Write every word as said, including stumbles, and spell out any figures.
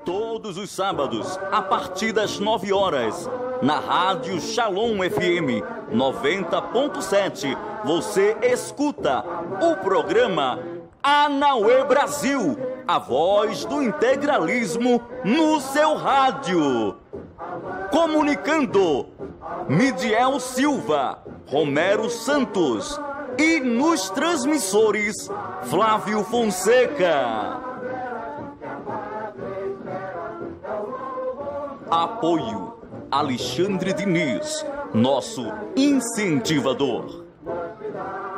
Todos os sábados, a partir das nove horas, na Rádio Shalom F M noventa ponto sete, você escuta o programa Anauê Brasil, a voz do integralismo no seu rádio. Comunicando Midiel Silva, Romero Santos e nos transmissores Flávio Fonseca. Apoio Alexandre Diniz, nosso incentivador.